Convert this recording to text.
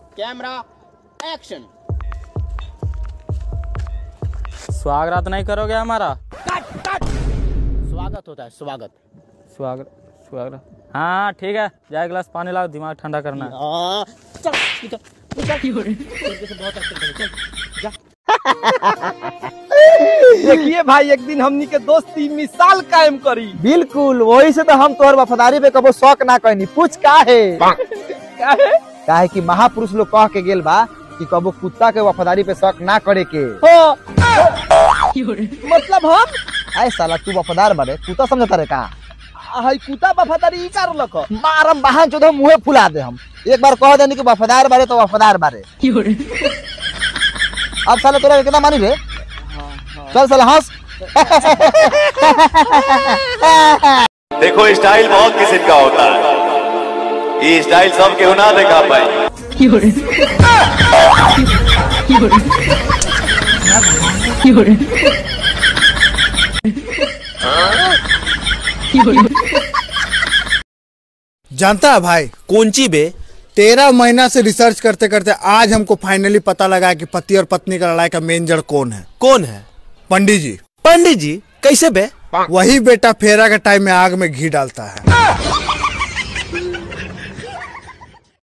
Camera action. स्वागत नहीं करोगे हमारा? कट। स्वागत होता है, स्वागत। स्वागत। हाँ ठीक है, जा गिलास पानी लाओ, दिमाग ठंडा करना है। चल निकल। बहुत चल देखिए भाई, एक दिन हमनी के दोस्ती मिसाल कायम करी। बिल्कुल, वही से तो हम तोहर वफादारी पे कबो शौक ना कहनी। पूछ काहे कि महापुरुष लोग कह के गेल बा कि कबो कुत्ता के वफादारी पे शौक ना करे के। मतलब हम आए साला तू वफादार बारे, कुत्ता समझता रे का? हाई कुत्ता वफादारी कर लख मारम बहान चोद मुंह फुला दे हम। एक बार कह देनी कि वफादार बारे तो वफादार बारे। अब साला तोरा कितना मानी रे? चल साला हंस। देखो स्टाइल बहुत किस्म का होता है, ये स्टाइल सब केहू ना देखा पाए। जानता है भाई कौन ची बे? 13 महीना से रिसर्च करते करते आज हमको फाइनली पता लगा कि पति और पत्नी का लड़ाई का मेन जड़ कौन है। कौन है? पंडित जी। पंडित जी? कैसे बे? वही बेटा फेरा के टाइम में आग में घी डालता है।